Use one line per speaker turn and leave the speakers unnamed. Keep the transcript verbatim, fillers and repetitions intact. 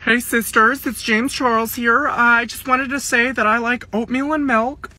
Hey sisters, it's James Charles here. I just wanted to say that I like oatmeal and milk.